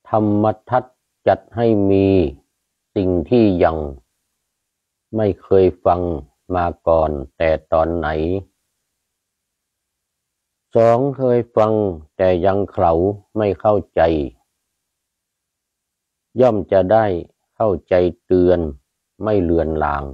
ธรรมทัศน์จัดให้มีสิ่งที่ยังไม่เคยฟังมาก่อนแต่ตอนไหนสองเคยฟังแต่ยังเขาไม่เข้าใจย่อมจะได้เข้าใจเตือนไม่เลือนลาง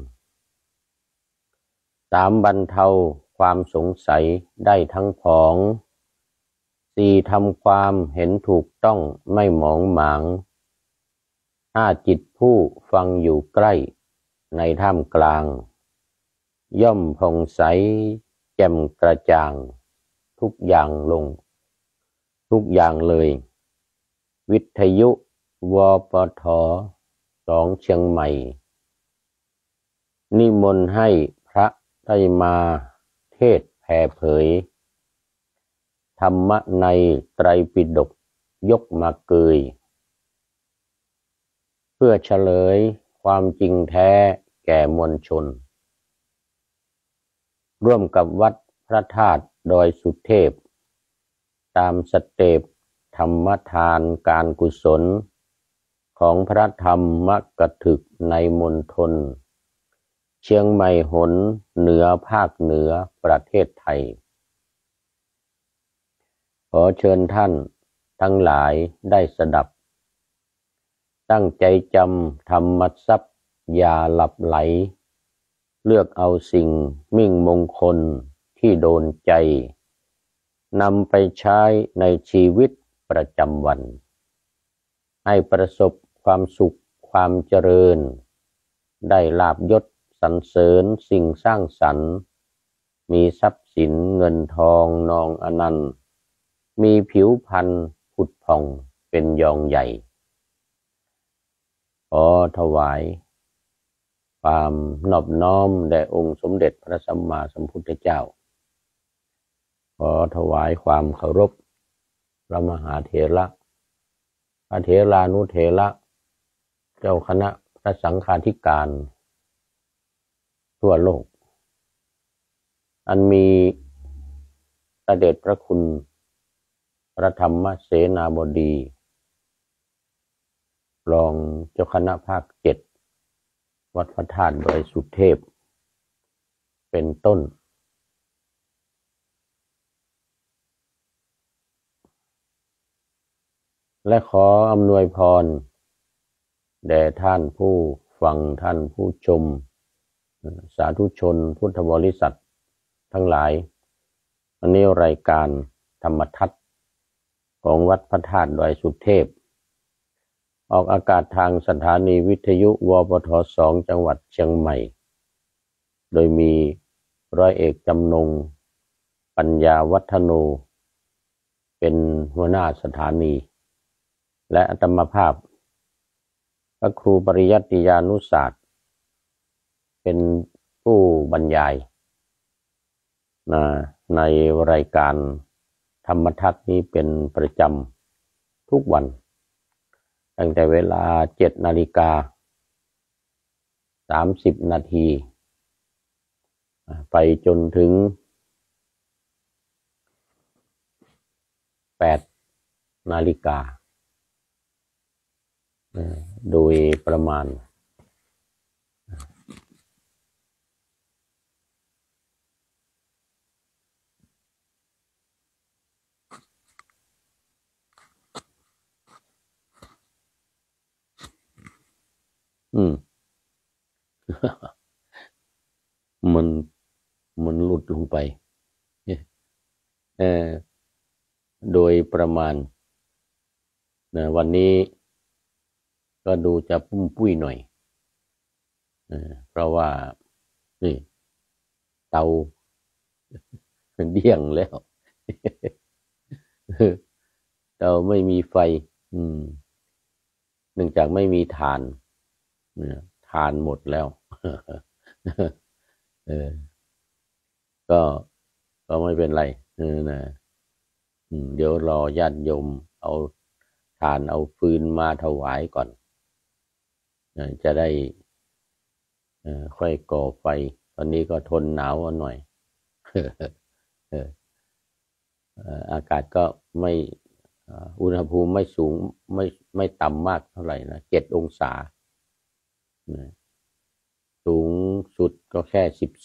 สามบรรเทาความสงสัยได้ทั้งผองสี่ทำความเห็นถูกต้องไม่หมองหมางห้าจิตผู้ฟังอยู่ใกล้ในท่ามกลางย่อมผ่องใสแจ่มกระจ่างทุกอย่างทุกอย่างเลยวิทยุวปท2เชียงใหม่นิมนต์ให้พระได้มาเทศน์แผ่เผยธรรมะในไตรปิฎกยกมาเกยเพื่อเฉลยความจริงแท้แก่มวลชนร่วมกับวัดพระธาตุดอยสุเทพตามสเต็ปธรรมทานการกุศลของพระธรรมกถึกในมณฑลเชียงใหม่หนเหนือภาคเหนือประเทศไทยขอเชิญท่านทั้งหลายได้สดับตั้งใจจำธรรมทรัพย์อย่าหลับไหลเลือกเอาสิ่งมิ่งมงคลที่โดนใจนำไปใช้ในชีวิตประจำวันให้ประสบความสุขความเจริญได้ลาภยศสรรเสริญสิ่งสร้างสรรค์มีทรัพย์สินเงินทองนองอนันต์มีผิวพรรณผุดผ่องเป็นยองใหญ่ขอถวายความนอบน้อมแด่องค์สมเด็จพระสัมมาสัมพุทธเจ้าขอถวายความเคารพพระมหาเถระพระเถรานุเถระเจ้าคณะพระสังฆาธิการทั่วโลกอันมีพระเดชพระคุณพระธรรมเสนาบดีรองเจ้าคณะภาค7วัดพระธาตุดอยสุเทพเป็นต้นและขออำนวยพรแด่ท่านผู้ฟังท่านผู้ชมสาธุชนพุทธบริษัททั้งหลายวันนี้รายการธรรมทัศน์ของวัดพระธาตุดอยสุเทพออกอากาศทางสถานีวิทยุวปท2จังหวัดเชียงใหม่โดยมีร้อยเอกจำนงปัญญาวัฒโนเป็นหัวหน้าสถานีและอาตมาภาพพระครูปริยัติยานุศาสตร์เป็นผู้บรรยายในรายการธรรมทัศน์นี้เป็นประจำทุกวันตั้งแต่เวลา 7:30 นาทีไปจนถึง 8 นาฬิกาโดยประมาณมันหลุดลงไปโดยประมาณวันนี้ก็ดูจะปุ้มปุ้ยหน่อยเพราะว่านี่เตาเดี่ยงแล้วเตาไม่มีไฟเนื่องจากไม่มีถ่านถ่านหมดแล้วก็ไม่เป็นไรนะเดี๋ยวรอญาติโยมเอาถ่านเอาฟืนมาถวายก่อนจะได้ค่อยก่อไฟตอนนี้ก็ทนหนาวหน่อยอากาศก็ไม่อุณหภูมิไม่สูงไม่ต่ำมากเท่าไหร่นะ7 องศาสูงสุดก็แค่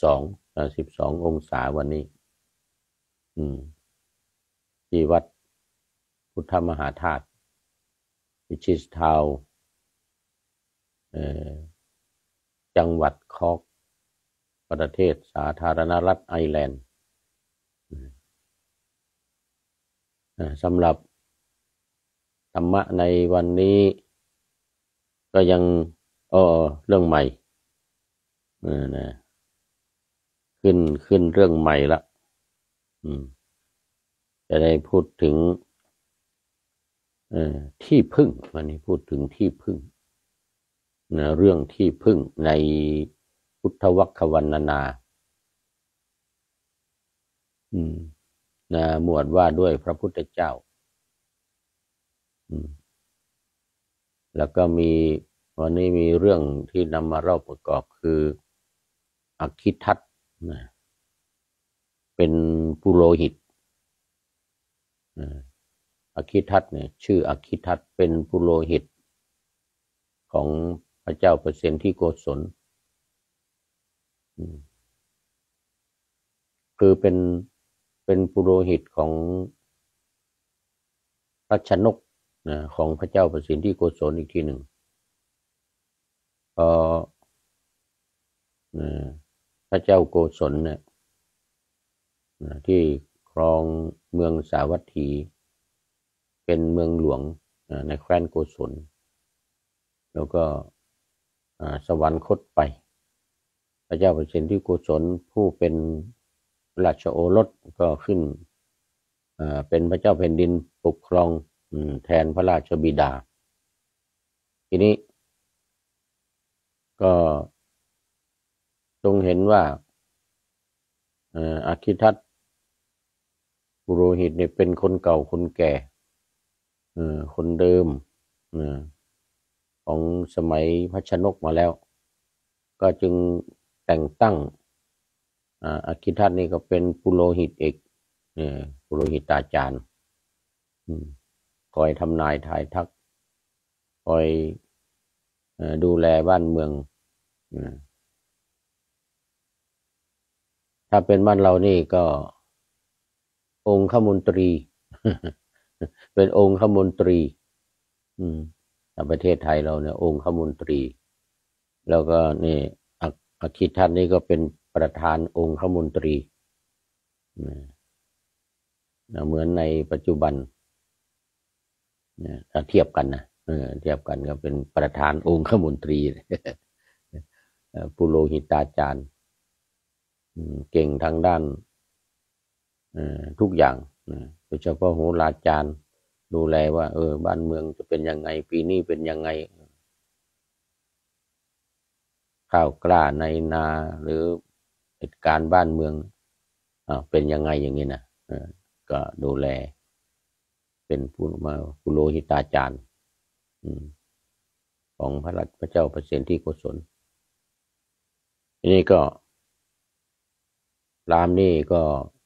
12 องศาวันนี้ที่วัดพุทธมหาธาตุวิชิสทาวน์จังหวัดคอกประเทศสาธารณรัฐไอร์แลนด์สำหรับธรรมะในวันนี้ก็ยังเรื่องใหม่นะขึ้นเรื่องใหม่ละจะได้พูดถึงที่พึ่งวันนี้พูดถึงที่พึ่งนะเรื่องที่พึ่งในพุทธวรรควรรณนานะหมวดว่าด้วยพระพุทธเจ้าแล้วก็วันนี้มีเรื่องที่นำมาเล่าประกอบคืออคิทัตนะเป็นปุโรหิตอคิทัตเนี่ยชื่ออคิทัตเป็นปุโรหิตของพระเจ้าเปรตที่โกศลคือเป็นปุโรหิตของรัชนกของพระเจ้าเปรตที่โกศลอีกทีหนึ่งพอพระเจ้าโกศลเนี่ยที่ครองเมืองสาวัตถีเป็นเมืองหลวงในแคว้นโกศลแล้วก็สวรรคตไปพระเจ้าเปรตที่โกศลผู้เป็นราชโอรสก็ขึ้นเป็นพระเจ้าแผ่นดินปกครองแทนพระราชบิดาทีนี้ก็ทรงเห็นว่าอคิทัตปุโรหิตเนี่ยเป็นคนเก่าคนแก่คนเดิมของสมัยพระชนกมาแล้วก็จึงแต่งตั้งอคิทัตนี่ก็เป็นปุโรหิตเอกปุโรหิตอาจารย์คอยทำนายทายทักคอยดูแลบ้านเมืองถ้าเป็นบ้านเรานี่ก็องคมนตรีเป็นองคมนตรีแต่ประเทศไทยเราเนี่ยองคมนตรีแล้วก็นี่อคิทัตนี่ก็เป็นประธานองคมนตรีเหมือนในปัจจุบันถ้าเทียบกันนะเทียบกันก็เป็นประธานองคมนตรีปุโรหิตาจารย์เก่งทางด้านทุกอย่างโดยเฉพาะโหราจารย์ดูแลว่าบ้านเมืองจะเป็นยังไงปีนี้เป็นยังไงข้าวกล้าในนาหรือเหตุการณ์บ้านเมืองเป็นยังไงอย่างนี้นะก็ดูแลเป็นปุโรหิตาจารย์ของพระเจ้าเปรตที่โกศลทีนี้ก็รามนี่ก็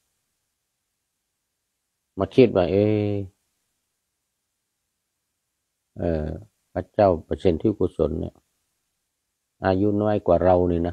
มาคิดว่าพระเจ้าเปรตที่โกศลเนี่ยอายุน้อยกว่าเรานี่นะ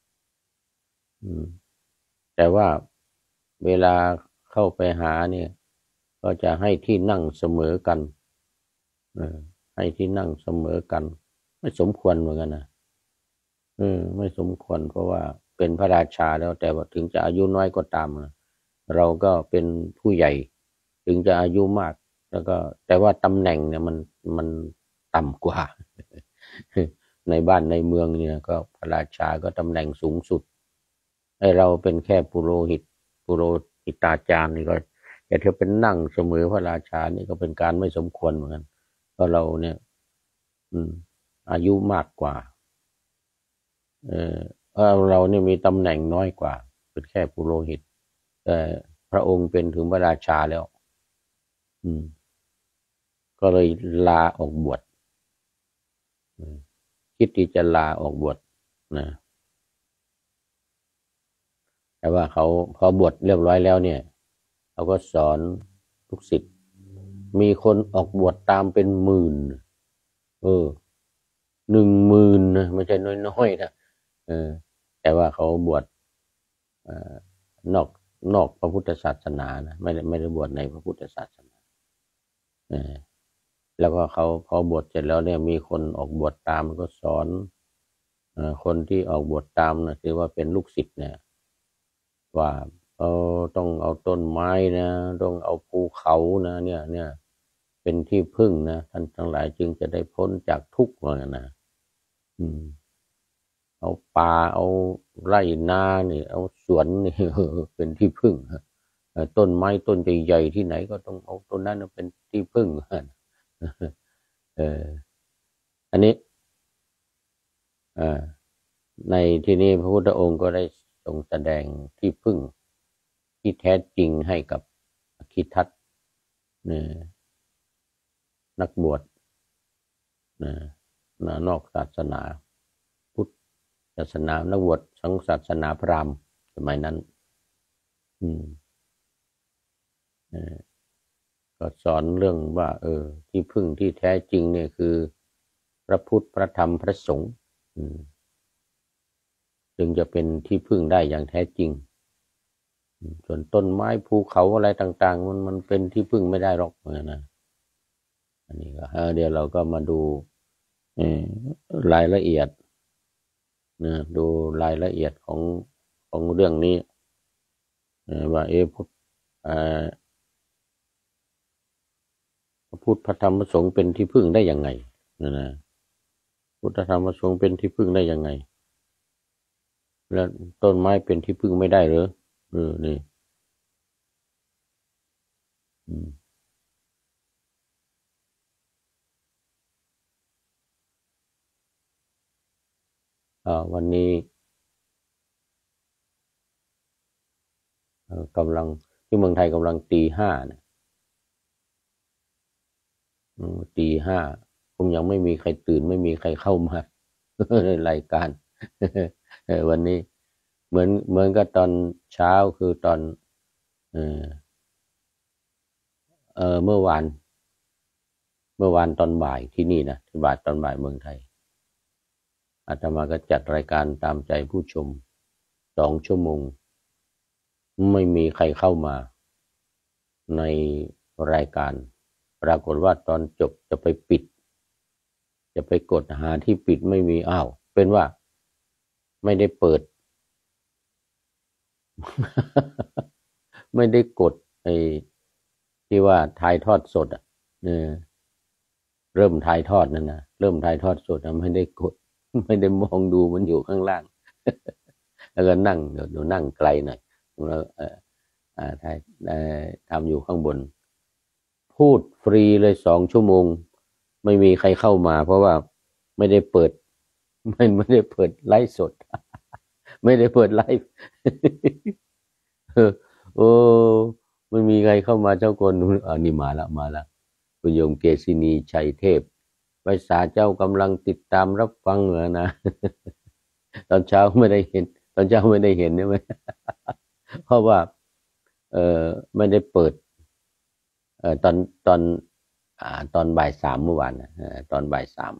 แต่ว่าเวลาเข้าไปหาเนี่ยก็จะให้ที่นั่งเสมอกันให้ที่นั่งเสมอกันไม่สมควรเหมือนกันนะไม่สมควรเพราะว่าเป็นพระราชาแล้วแต่ว่าถึงจะอายุน้อยก็ตามเราก็เป็นผู้ใหญ่ถึงจะอายุมากแล้วก็แต่ว่าตำแหน่งเนี่ยมันต่ำกว่า ในบ้านในเมืองเนี่ยก็พระราชาก็ตำแหน่งสูงสุดให้เราเป็นแค่ปุโรหิตาจารย์นี่ก็แต่เธอเป็นนั่งเสมอพระราชานี่ก็เป็นการไม่สมควรเหมือนกันเพราะเราเนี่ยอายุมากกว่าเราเนี่ยมีตำแหน่งน้อยกว่าเป็นแค่ปุโรหิตแต่พระองค์เป็นถึงพระราชาแล้วก็เลยลาออกบวชคิดที่จะลาออกบวชนะแต่ว่าเขาพอบวชเรียบร้อยแล้วเนี่ยเขาก็สอนลูกศิษย์มีคนออกบวชตามเป็นหมื่น10,000นะไม่ใช่น้อยๆนะแต่ว่าเขาบวชนอกพระพุทธศาสนานะไม่ได้บวชในพระพุทธศาสนาแล้วก็เขาพอบวชเสร็จแล้วเนี่ยมีคนออกบวชตามก็สอนคนที่ออกบวชตามนะคือว่าเป็นลูกศิษย์เนี่ยว่าต้องเอาต้นไม้นะต้องเอาภูเขานะเนี่ยเป็นที่พึ่งนะท่านทั้งหลายจึงจะได้พ้นจากทุกข์ว่างั้นนะเอาป่าเอาไร่นาเนี่ยเอาสวนนี่เป็นที่พึ่งต้นไม้ต้นใหญ่ๆที่ไหนก็ต้องเอาต้นนั้นเป็นที่พึ่งอันนี้ในที่นี้พระพุทธองค์ก็ได้ทรงแสดงที่พึ่งที่แท้จริงให้กับอคิทัตนักบวชนอกศาสนาพุทธศาสนานักบวชสังศาสนาพราหมณ์สมัยนั้นก็สอนเรื่องว่าที่พึ่งที่แท้จริงเนี่ยคือพระพุทธพระธรรมพระสงฆ์จึงจะเป็นที่พึ่งได้อย่างแท้จริงส่วนต้นไม้ภูเขาอะไรต่างๆมันเป็นที่พึ่งไม่ได้หรอกนะอันนี้ก็เดี๋ยวเราก็มาดูรายละเอียดนะดูรายละเอียดของเรื่องนี้ว่าพระพุทธพระธรรมพระสงฆ์เป็นที่พึ่งได้ยังไงนะพุทธธรรมพระสงฆ์เป็นที่พึ่งได้ยังไงแล้วต้นไม้เป็นที่พึ่งไม่ได้หรือนี่วันนี้กำลังที่เมืองไทยกำลังตีห้าเนี่ยตีห้าคงยังไม่มีใครตื่นไม่มีใครเข้ามาในรายการวันนี้เหมือนกับตอนเช้าคือตอนเมื่อวานตอนบ่ายที่นี่นะที่บ่ายตอนบ่ายเมืองไทยอาตมาก็จัดรายการตามใจผู้ชม2 ชั่วโมงไม่มีใครเข้ามาในรายการปรากฏว่าตอนจบจะไปปิดจะไปกดหาที่ปิดไม่มีเป็นว่าไม่ได้เปิด ไม่ได้กดไอ้ที่ว่าถ่ายทอดสดเริ่มถ่ายทอดนั่นนะเริ่มถ่ายทอดสดไม่ได้กดไม่ได้มองดูมันอยู่ข้างล่าง แล้วก็นั่งเดี๋ยวนั่งไกลหน่อยแล้วทำอยู่ข้างบนพูดฟรีเลย2 ชั่วโมงไม่มีใครเข้ามาเพราะว่าไม่ได้เปิดไม่ได้เปิดไลฟ์สด ไม่ได้เปิดไลฟ์ ไม่มีใครเข้ามาเจ้าคนนี่มาแล้วคุณโยมเกษินีชัยเทพภาษาเจ้ากำลังติดตามรับฟังเหรอนะ ตอนเช้าไม่ได้เห็นตอนเช้าไม่ได้เห็นใช่ไหม เพราะว่าไม่ได้เปิดตอนบ่าย 3เมื่อวานตอนบ่าย 3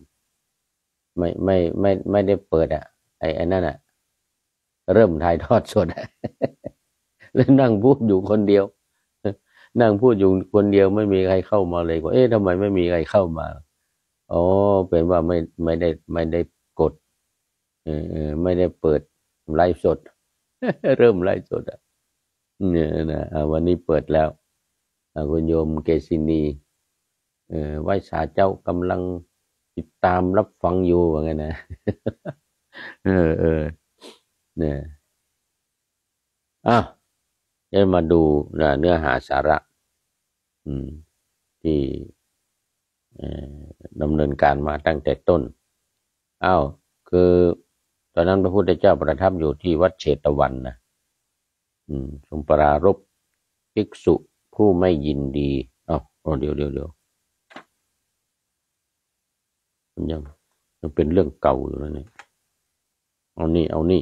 ไม่ได้เปิดไอ้นั่นเริ่มถ่ายทอดสด แล้วนั่งพูดอยู่คนเดียวนั่งพูดอยู่คนเดียวไม่มีใครเข้ามาเลยว่าทำไมไม่มีใครเข้ามาเป็นว่าไม่ได้กดไม่ได้เปิดไลฟ์สด เริ่มไลฟ์สดเนี่ยนะวันนี้เปิดแล้วคุณโยมเกษินีไหว้สาเจ้ากำลังติดตามรับฟังอยู่ว่าไงนะ เนี่ยจะมาดูเนื้อหาสาระที่ดำเนินการมาตั้งแต่ต้นคือตอนนั้นพระพุทธเจ้าประทับอยู่ที่วัดเชตวันนะทรงปรารภภิกษุผู้ไม่ยินดีเดี๋ยวมันยังเป็นเรื่องเก่าอยู่นะเนี่ยเอานี่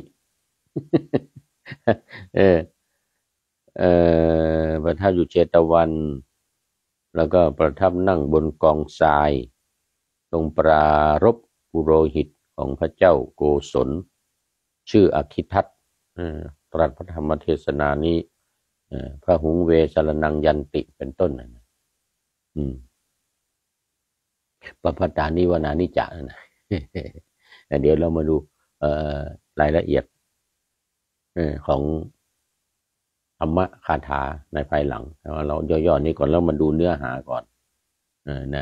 ประทับอยู่เชตวันแล้วก็ประทับนั่งบนกองทรายทรงปรารภปุโรหิตของพระเจ้าโกศลชื่ออคิทัตตรัสพระธรรมเทศนานี้พระหุงเวสรนังยันติเป็นต้นนะปปัตตานิวนานิจะนะเดี๋ยวเรามาดูรายละเอียดของธรรมคาถาในภายหลังเราย่อๆนี้ก่อนแล้วมาดูเนื้อหาก่อนนะ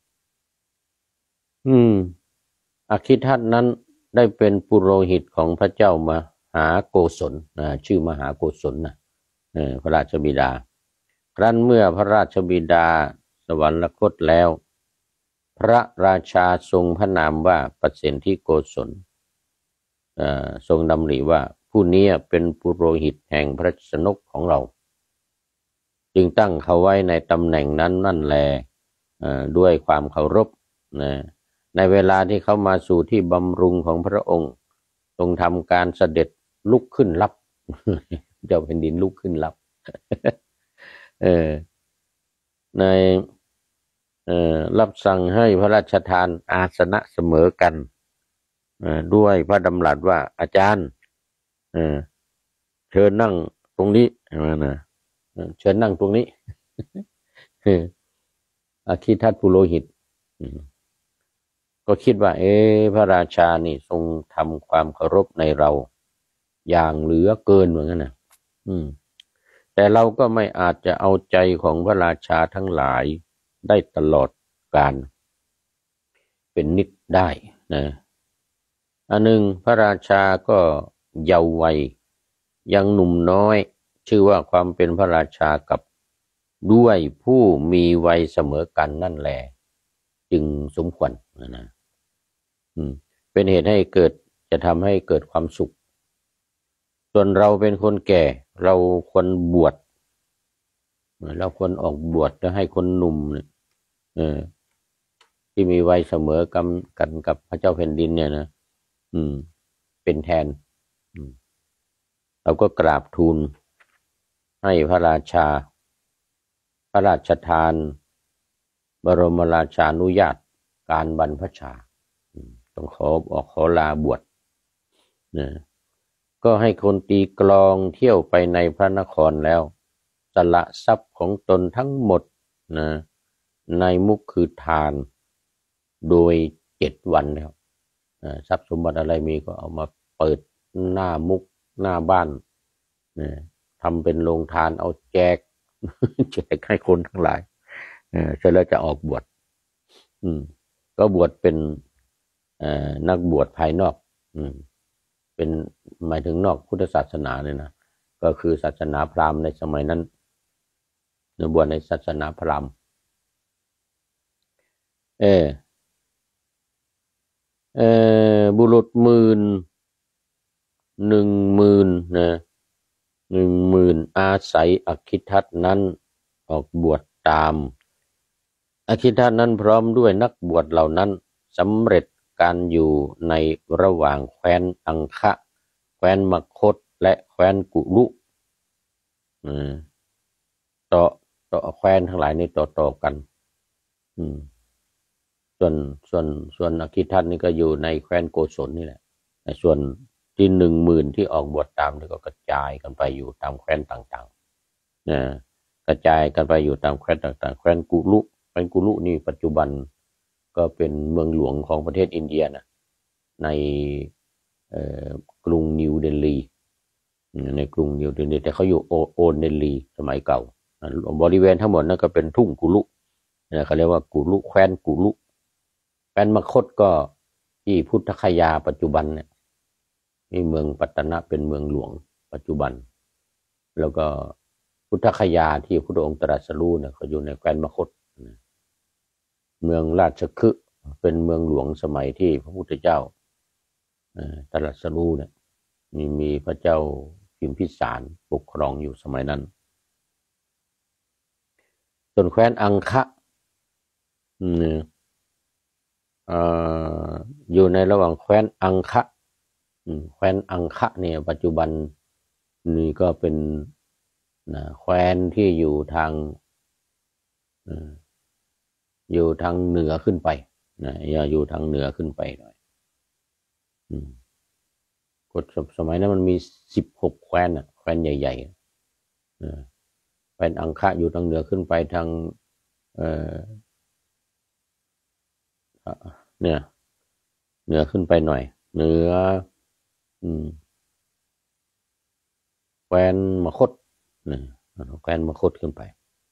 อคิทัตนั้นได้เป็นปุโรหิตของพระเจ้ามหาโกศลชื่อมหาโกศลนะพระราชบิดาครั้นเมื่อพระราชบิดาสวรรคตแล้วพระราชาทรงพระนามว่าประสิทธิโกศลทรงดำริว่าผู้นี้เป็นปุโรหิตแห่งพระชนกของเราจึงตั้งเขาไว้ในตำแหน่งนั้นนั่นแลด้วยความเคารพในเวลาที่เขามาสู่ที่บำรุงของพระองค์ทรงทำการเสด็จลุกขึ้นรับเจ้าแผ่นดินลุกขึ้นรับในรับสั่งให้พระราชทานอาสนะเสมอกันด้วยพระดำรัสว่าอาจารย์เชิญนั่งตรงนี้นะเชิญนั่งตรงนี้อคิทัตปุโรหิตก็คิดว่าพระราชานี่ทรงทำความเคารพในเราอย่างเหลือเกินเหมือนกันนะแต่เราก็ไม่อาจจะเอาใจของพระราชาทั้งหลายได้ตลอดกาลเป็นนิจได้นะอันหนึ่งพระราชาก็เยาว์วัยยังหนุ่มน้อยชื่อว่าความเป็นพระราชากับด้วยผู้มีวัยเสมอกันนั่นแหละจึงสมควรนะเป็นเหตุให้เกิดจะทำให้เกิดความสุขส่วนเราเป็นคนแก่เราควรบวชเราควรออกบวชแล้วให้คนหนุ่มที่มีวัยเสมอกันกับพระเจ้าแผ่นดินเนี่ยนะเป็นแทนเราก็กราบทูลให้พระราชาพระราชทานบรมราชานุญาตการบรรพชาต้องขอลาบวชนะก็ให้คนตีกลองเที่ยวไปในพระนครแล้วสละทรัพย์ของตนทั้งหมดนะในมุขคือทานโดย7 วันแล้วทรัพย์สมบัติอะไรมีก็เอามาเปิดหน้ามุขหน้าบ้านทำเป็นโรงทานเอาแจกให้คนทั้งหลายเสร็จแล้วจะออกบวชก็บวชเป็นนักบวชภายนอกเป็นหมายถึงนอกพุทธศาสนาเลยนะก็คือศาสนาพราหมณ์ในสมัยนั้นบวชในศาสนาพราหมณ์บุรุษ10,000นะ10,000อาศัยอคิทัตนั้นออกบวชตามอคิทัตนั้นพร้อมด้วยนักบวชเหล่านั้นสำเร็จการอยู่ในระหว่างแคว้นอังคะแคว้นมคธและแคว้นกุลุต่อแคว้นทั้งหลายนี้ต่อกันส่วนอคิทัตนี่ก็อยู่ในแคว้นโกศลนี่แหละส่วนที่10,000ที่ออกบวชตามนี่ก็กระจายกันไปอยู่ตามแคว้นต่างๆกระจายกันไปอยู่ตามแคว้นต่างๆแคว้นกุลุนี่ปัจจุบันก็เป็นเมืองหลวงของประเทศอินเดียนะในกรุงนิวเดลีในกรุงนิวเดลีแต่เขาอยู่โอนเดลีสมัยเก่าบริเวณทั้งหมดนั่นก็เป็นทุ่งกุลุเขาเรียกว่ากุลุแคว้นกุลุแคว้นมคธก็ที่พุทธคยาปัจจุบันเนี่ยนี่เมืองปัตตนะเป็นเมืองหลวงปัจจุบันแล้วก็พุทธคยาที่พระองค์ตรัสรู้เนี่ยเขาอยู่ในแคว้นมคธเมืองราชคฤห์เป็นเมืองหลวงสมัยที่พระพุทธเจ้าตรัสรู้เนี่ยมีพระเจ้าพิมพิสารปกครองอยู่สมัยนั้นส่วนแคว้นอังคะอยู่ในระหว่างแคว้นอังคะแคว้นอังคะเนี่ยปัจจุบันนี่ก็เป็นแคว้นที่อยู่ทางอยู่ทางเหนือขึ้นไปนะอย่าอยู่ทางเหนือขึ้นไปหน่อยกฎสมัยนั้นมันมี16แคว้นแคว้นใหญ่ๆแคว้นอังคะอยู่ทางเหนือขึ้นไปทางเนี่ยเหนือขึ้นไปหน่อยเหนือแคว้นมคธแคว้นมคธขึ้นไป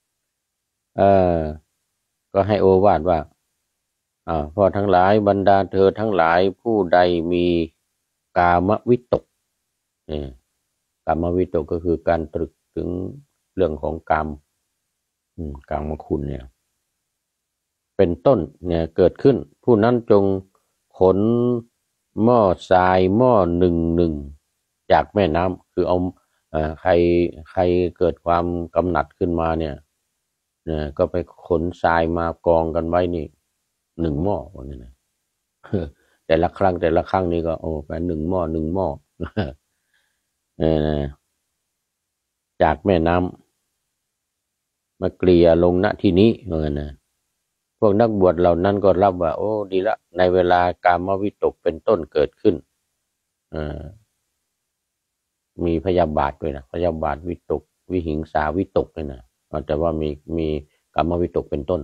ก็ให้โอวาทว่าพ่อทั้งหลายบรรดาเธอทั้งหลายผู้ใดมีกามวิตกกามวิตกก็คือการตรึกถึงเรื่องของกามคุณเนี่ยเป็นต้นเนี่ยเกิดขึ้นผู้นั้นจงขนหม้อทรายหม้อหนึ่งจากแม่น้ำคือเอาใครเกิดความกำหนัดขึ้นมาเนี่ยก็ไปขนทรายมากองกันไว้นี่1 หม้อว่างี้นะแต่ละครั้งนี่ก็ไป1 หม้อจากแม่น้ำมาเกลี่ยลงณที่นี้ว่างั้นนะพวกนักบวชเหล่านั้นก็รับว่าโอ้ดีละในเวลากามวิตกเป็นต้นเกิดขึ้นมีพยาบาทด้วยนะพยาบาทวิตกวิหิงสาวิตกด้วยนะแต่ว่ามีกามวิตกเป็นต้น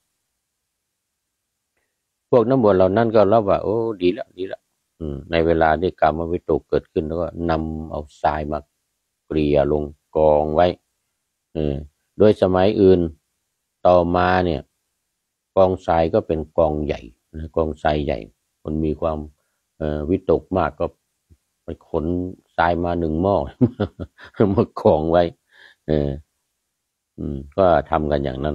พวกนักบวชเหล่านั้นก็รับว่าโอ้ดีละในเวลาที่กามวิตกเกิดขึ้นแล้วก็นำเอาทรายมาเกลี่ยลงกองไว้โดยสมัยอื่นต่อมาเนี่ยกองทรายก็เป็นกองใหญ่กองทรายใหญ่คนมีความวิตกมากก็ไปขนทรายมา1 หม้อมากองไว้ก็ทำกันอย่างนั้น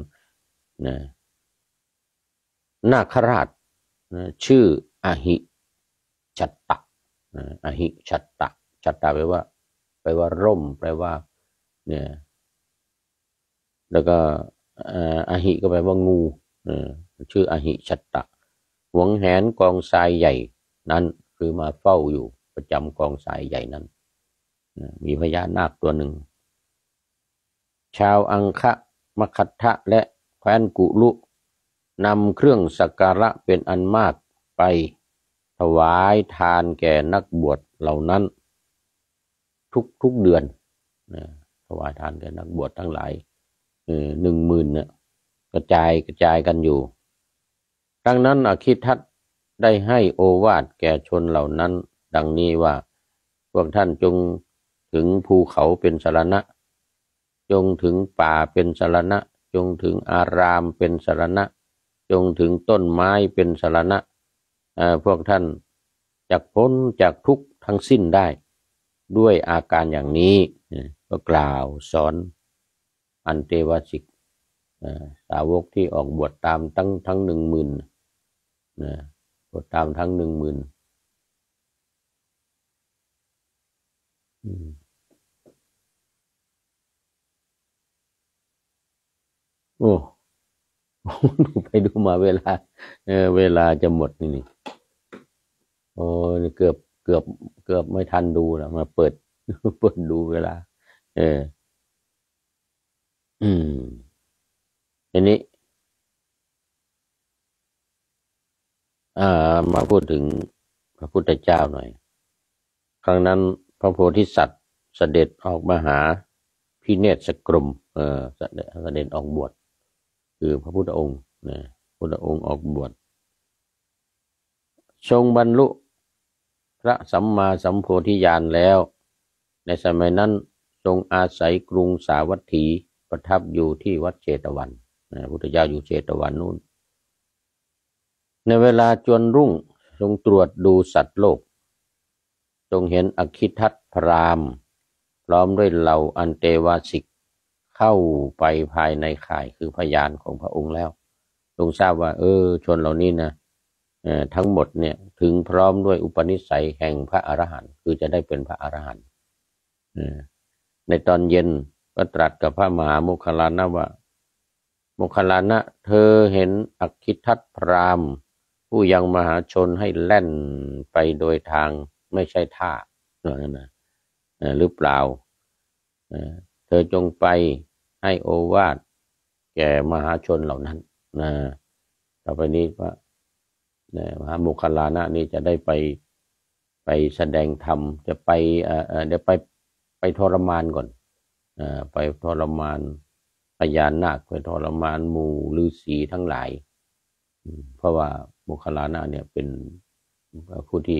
นาคราชชื่ออหิชัตตะอหิชัตตะแปลว่าร่มแปลว่าเนี่ยแล้วก็อหิก็แปลว่างูชื่ออหิชัตตะหวงแหนกองทรายใหญ่นั้นคือมาเฝ้าอยู่ประจำกองทรายใหญ่นั้นมีพญานาคตัวหนึ่งชาวอังคะมคธะและแคว้นกุลุนำเครื่องสักการะเป็นอันมากไปถวายทานแก่นักบวชเหล่านั้นทุกเดือนถวายทานแก่นักบวชทั้งหลาย10,000เนี่ยกระจายกันอยู่ดังนั้นอคิทัตได้ให้โอวาทแก่ชนเหล่านั้นดังนี้ว่าพวกท่านจงถึงภูเขาเป็นสรณะจงถึงป่าเป็นสรณะจงถึงอารามเป็นสรณะจงถึงต้นไม้เป็นสรณะพวกท่านจะพ้นจากทุกข์ทั้งสิ้นได้ด้วยอาการอย่างนี้ก็กล่าวสอนอันเตวสิกสาวกที่ออกบวชตามทั้ง10,000บวชตามทั้ง10,000โอ้ดูไปดูมาเวลาจะหมดนี่โอ้เกือบไม่ทันดูแล้วมาเปิดดูเวลาทีนี้มาพูดถึงพระพุทธเจ้าหน่อยครั้งนั้นพระโพธิสัตว์เสด็จออกมาหาพิเนศกรมเสด็จออกบวชคือพระพุทธองค์พุทธองค์ออกบวชทรงบรรลุพระสัมมาสัมโพธิญาณแล้วในสมัยนั้นทรงอาศัยกรุงสาวัตถีประทับอยู่ที่วัดเชตวันพุทธเจ้าอยู่เชตวันนู่นในเวลาจวนรุ่งทรงตรวจดูสัตว์โลกทรงเห็นอคิทัตพราหมณ์พร้อมด้วยเหล่าอันเตวาสิกเข้าไปภายในข่ายคือพยานของพระองค์แล้วทรงทราบว่าชนเหล่านี้นะทั้งหมดเนี่ยถึงพร้อมด้วยอุปนิสัยแห่งพระอรหันต์คือจะได้เป็นพระอรหันต์ในตอนเย็นก็ตรัสกับพระมหาโมคคัลลานะว่าโมคคัลลานะเธอเห็นอคิทัตพราหมณ์ผู้ยังมหาชนให้แล่นไปโดยทางไม่ใช่ท่าหรือเปล่าเธอจงไปให้โอวาทแก่มหาชนเหล่านั้นต่อไปนี้พระมหาโมคคัลลานะนี่จะได้ไปแสดงธรรมจะไปเดี๋ยวไปทรมานก่อนไปทรมานพญานาคไปทรมานหมู่ฤาษีทั้งหลายเพราะว่าโมคคัลลานะเนี่ยเป็นผู้ที่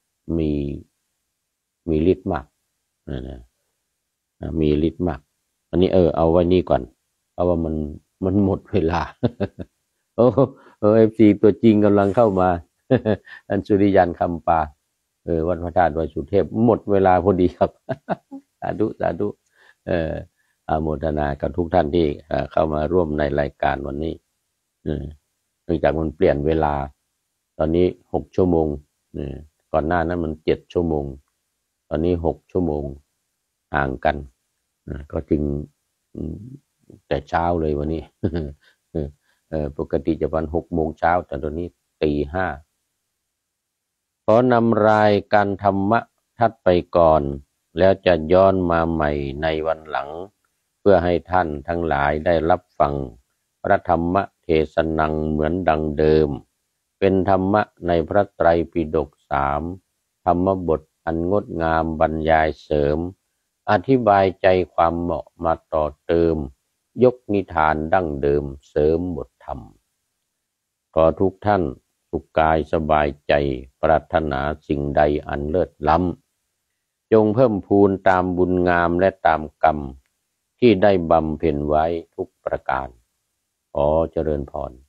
มีฤทธิ์มากนะมีฤทธิ์มากอันนี้เอาไว้นี่ก่อนเพราะว่ามันหมดเวลาโอ้FC ตัวจริงกำลังเข้ามาอันสุริยันคำปาวัดพระธาตุดอยสุเทพหมดเวลาพอดีครับสาธุสาธุอนุโมทนากับทุกท่านที่เข้ามาร่วมในรายการวันนี้เนื่องจากมันเปลี่ยนเวลาตอนนี้6 ชั่วโมงก่อนหน้านั้นมัน7 ชั่วโมงตอนนี้6 ชั่วโมงห่างกันก็จึงแต่เช้าเลยวันนี้ปกติจะวัน6 โมงเช้าแต่ตอนนี้ตี 5ขอนำรายการธรรมะทัดไปก่อนแล้วจะย้อนมาใหม่ในวันหลังเพื่อให้ท่านทั้งหลายได้รับฟังพระธรรมเทศนังเหมือนดังเดิมเป็นธรรมะในพระไตรปิฎก3ธรรมบทอันงดงามบรรยายเสริมอธิบายใจความเหมาะมาต่อเติมยกนิทานดั้งเดิมเสริมบทธรรมขอทุกท่านสุขกายสบายใจปรารถนาสิ่งใดอันเลิศล้ำจงเพิ่มพูนตามบุญงามและตามกรรมที่ได้บำเพ็ญไว้ทุกประการขอเจริญพร